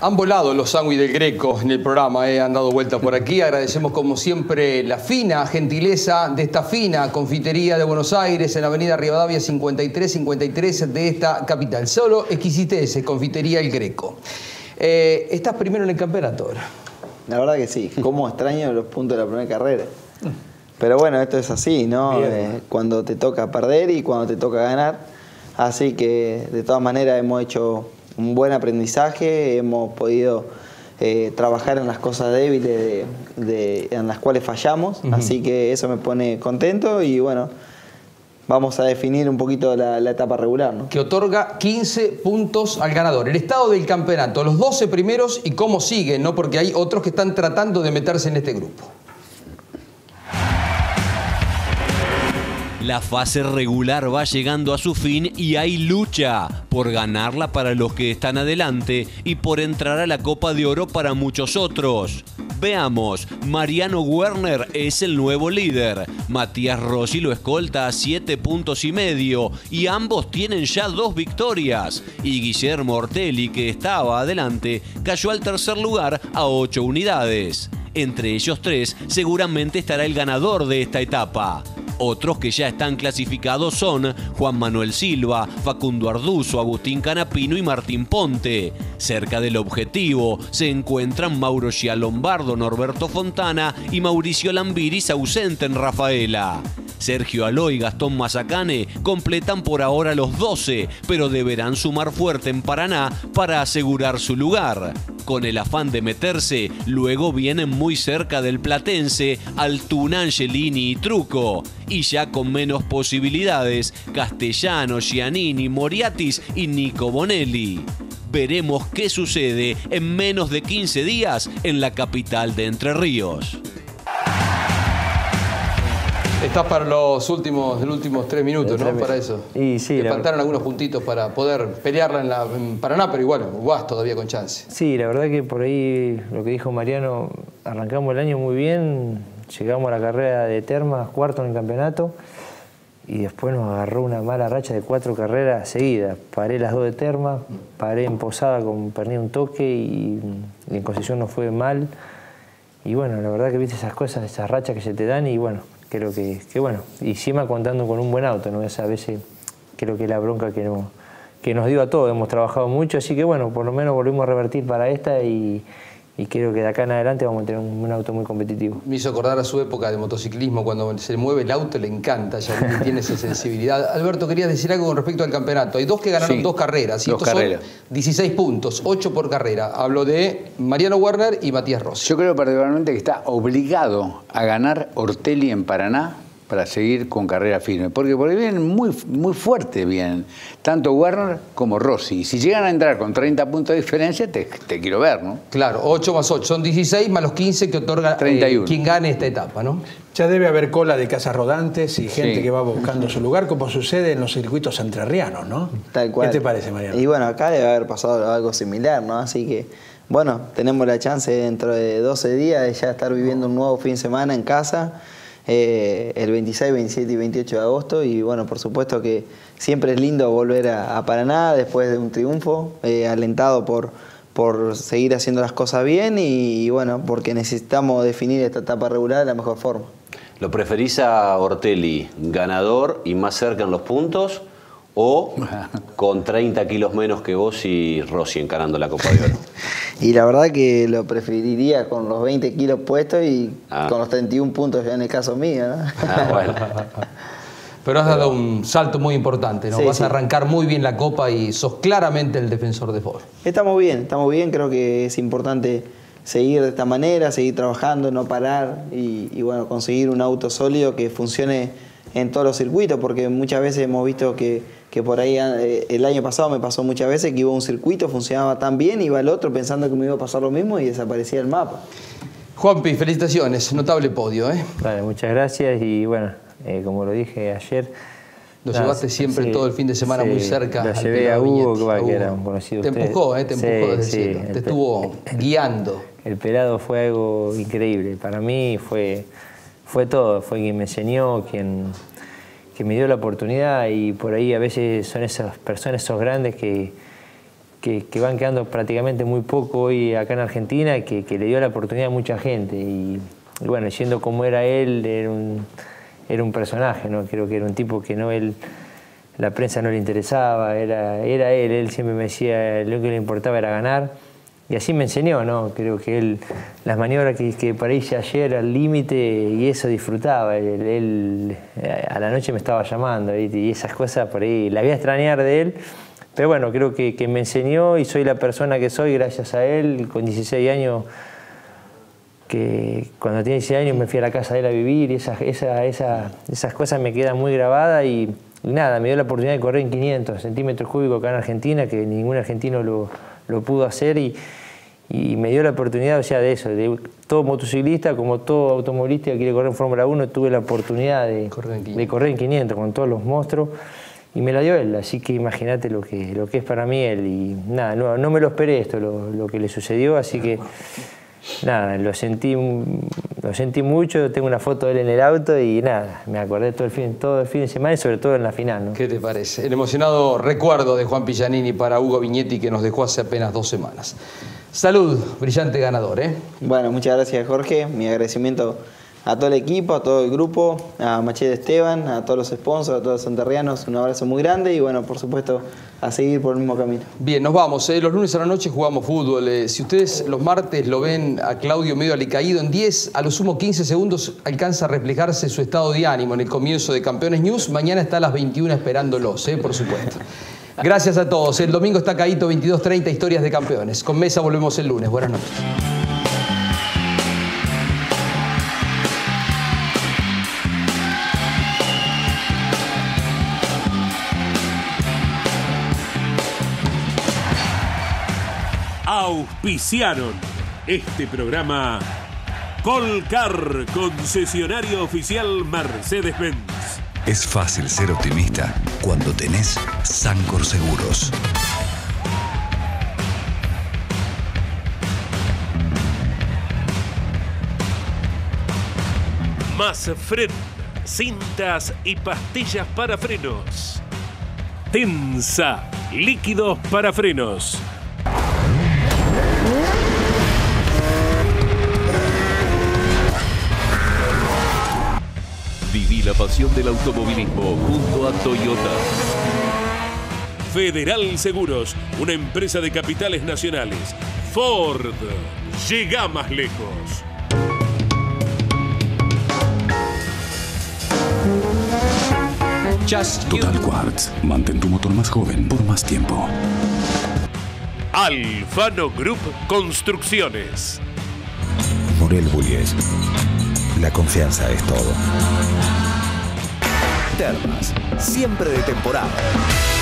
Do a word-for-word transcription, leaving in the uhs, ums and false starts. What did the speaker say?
Han volado los sándwiches del Greco en el programa, eh, han dado vuelta por aquí. Agradecemos como siempre la fina gentileza de esta fina confitería de Buenos Aires en la avenida Rivadavia cincuenta y tres cincuenta y tres de esta capital. Solo exquisiteces, confitería El Greco. Eh, estás primero en el campeonato ahora. La verdad que sí, cómo extraño los puntos de la primera carrera. Pero bueno, esto es así, ¿no? Eh, cuando te toca perder y cuando te toca ganar. Así que de todas maneras hemos hecho un buen aprendizaje, hemos podido eh, trabajar en las cosas débiles de, de, en las cuales fallamos, uh-huh. Así que eso me pone contento y bueno, vamos a definir un poquito la, la etapa regular, ¿no? Que otorga quince puntos al ganador. El estado del campeonato, los doce primeros y cómo siguen, ¿no? Porque hay otros que están tratando de meterse en este grupo. La fase regular va llegando a su fin y hay lucha por ganarla para los que están adelante y por entrar a la Copa de Oro para muchos otros. Veamos, Mariano Werner es el nuevo líder, Matías Rossi lo escolta a siete puntos y medio y ambos tienen ya dos victorias. Y Guillermo Ortelli, que estaba adelante, cayó al tercer lugar a ocho unidades. Entre ellos tres seguramente estará el ganador de esta etapa. Otros que ya están clasificados son Juan Manuel Silva, Facundo Arduzo, Agustín Canapino y Martín Ponte. Cerca del objetivo se encuentran Mauro Gialombardo, Norberto Fontana y Mauricio Lambiris, ausente en Rafaela. Sergio Aló y Gastón Mazacane completan por ahora los doce, pero deberán sumar fuerte en Paraná para asegurar su lugar. Con el afán de meterse, luego vienen muy cerca del platense Altuna, Angelini y Truco. Y ya con menos posibilidades, Castellano, Giannini, Moriatis y Nico Bonelli. Veremos qué sucede en menos de quince días en la capital de Entre Ríos. Estás para los últimos, los últimos tres minutos, ¿no? Para eso. Y sí, Te faltaron algunos puntitos para poder pelearla en, la, en Paraná, pero igual, vas todavía con chance. Sí, la verdad que por ahí, lo que dijo Mariano, arrancamos el año muy bien, llegamos a la carrera de Termas, cuarto en el campeonato, y después nos agarró una mala racha de cuatro carreras seguidas. Paré las dos de Termas, paré en Posada, con, perdí un toque y, y en Concepción no fue mal. Y bueno, la verdad que viste esas cosas, esas rachas que se te dan y bueno, creo que, que bueno, y encima contando con un buen auto, ¿no? Esa, a veces creo que es la bronca que, no, que nos dio a todos, hemos trabajado mucho, así que bueno, por lo menos volvimos a revertir para esta y, y creo que de acá en adelante vamos a tener un, un auto muy competitivo. Me hizo acordar a su época de motociclismo, cuando se mueve el auto le encanta, ya tiene esa sensibilidad. Alberto, querías decir algo con respecto al campeonato. Hay dos que ganaron sí, dos carreras, y dos estos carreras. son dieciséis puntos, ocho por carrera. Hablo de Mariano Werner y Matías Rossi. Yo creo particularmente que está obligado a ganar Ortelli en Paraná para seguir con carrera firme, porque por ahí vienen muy, muy fuerte, bien, tanto Werner como Rossi. Y si llegan a entrar con treinta puntos de diferencia, te, te quiero ver, ¿no? Claro, ocho más ocho, son dieciséis más los quince que otorga treinta y uno. Eh, quien gane esta etapa, ¿no? Ya debe haber cola de casas rodantes y gente sí. que va buscando su lugar, como sucede en los circuitos entrerrianos, ¿no? Tal cual. ¿Qué te parece, Mariano? Y bueno, acá debe haber pasado algo similar, ¿no? Así que, bueno, tenemos la chance dentro de doce días de ya estar viviendo un nuevo fin de semana en casa. Eh, el veintiséis, veintisiete y veintiocho de agosto y bueno, por supuesto que siempre es lindo volver a, a Paraná después de un triunfo, eh, alentado por, por seguir haciendo las cosas bien y, y bueno, porque necesitamos definir esta etapa regular de la mejor forma. ¿Lo preferís a Ortelli ganador y más cerca en los puntos o con treinta kilos menos que vos y Rossi encarando la Copa de Oro? Y la verdad que lo preferiría con los veinte kilos puestos y ah. con los treinta y un puntos ya en el caso mío, ¿no? Ah, bueno. Pero has dado un salto muy importante, ¿no? Sí, Vas sí. a arrancar muy bien la Copa y sos claramente el defensor de Ford. Estamos bien, estamos bien. Creo que es importante seguir de esta manera, seguir trabajando, no parar y, y bueno, conseguir un auto sólido que funcione en todos los circuitos, porque muchas veces hemos visto que, que por ahí eh, el año pasado me pasó muchas veces que iba a un circuito, funcionaba tan bien, iba al otro pensando que me iba a pasar lo mismo y desaparecía el mapa. Juanpi, felicitaciones, notable podio, ¿eh? Vale, muchas gracias y bueno, eh, como lo dije ayer... Lo nada, llevaste siempre sí, todo el fin de semana sí, muy cerca. Lo llevé a Hugo, que, va, que era un conocido Te de empujó, ¿eh? Te empujó sí, desde sí, el cielo, te el, estuvo el, guiando. El pelado fue algo increíble, para mí fue, fue todo, fue quien me enseñó, quien... que me dio la oportunidad y por ahí a veces son esas personas, esos grandes que, que, que van quedando prácticamente muy poco hoy acá en Argentina, que, que le dio la oportunidad a mucha gente. Y, y bueno, siendo como era él, era un, era un personaje, ¿no? Creo que era un tipo que no él, la prensa no le interesaba, era, era él, él siempre me decía lo que le importaba era ganar. Y así me enseñó, ¿no? Creo que él, las maniobras que, que para ella ayer al límite, y eso disfrutaba. Él, él a la noche me estaba llamando, ¿viste? Y esas cosas por ahí, la voy a extrañar de él. Pero bueno, creo que, que me enseñó y soy la persona que soy gracias a él. Con dieciséis años, que cuando tenía dieciséis años me fui a la casa de él a vivir y esas, esa, esa, esas cosas me quedan muy grabadas. Y, y nada, me dio la oportunidad de correr en quinientos centímetros cúbicos acá en Argentina, que ningún argentino lo, lo pudo hacer. Y, y me dio la oportunidad, o sea, de eso, de todo motociclista, como todo automovilista que quiere correr en Fórmula uno, tuve la oportunidad de correr en quinientos, de correr en quinientos con todos los monstruos. Y me la dio él, así que imagínate lo que, lo que es para mí él. Y nada, no, no me lo esperé esto, lo, lo que le sucedió, así que nada, lo sentí, lo sentí mucho. Tengo una foto de él en el auto y nada, me acordé todo el fin, todo el fin de semana y sobre todo en la final, ¿no? ¿Qué te parece? El emocionado recuerdo de Juan Pillanini para Hugo Vignetti, que nos dejó hace apenas dos semanas. Salud, brillante ganador, ¿eh? Bueno, muchas gracias, Jorge. Mi agradecimiento a todo el equipo, a todo el grupo, a Machete Esteban, a todos los sponsors, a todos los santerrianos, un abrazo muy grande y bueno, por supuesto, a seguir por el mismo camino. Bien, nos vamos. ¿eh? Los lunes a la noche jugamos fútbol. Eh, si ustedes los martes lo ven a Claudio medio alicaído, en diez, a lo sumo quince segundos, alcanza a reflejarse su estado de ánimo en el comienzo de Campeones News. Mañana está a las veintiuna esperándolos, ¿eh? Por supuesto. Gracias a todos. El domingo está Caíto veintidós treinta, Historias de Campeones. Con Mesa volvemos el lunes. Buenas noches. Auspiciaron este programa Colcar, concesionario oficial Mercedes-Benz. Es fácil ser optimista cuando tenés Sancor Seguros. Más Fren, cintas y pastillas para frenos. Tensa, líquidos para frenos. Viví la pasión del automovilismo junto a Toyota. Federal Seguros, una empresa de capitales nacionales. Ford, llega más lejos. Just Total Quartz, mantén tu motor más joven por más tiempo. Alfano Group Construcciones. Morel Bullies. La confianza es todo. Termas, siempre de temporada.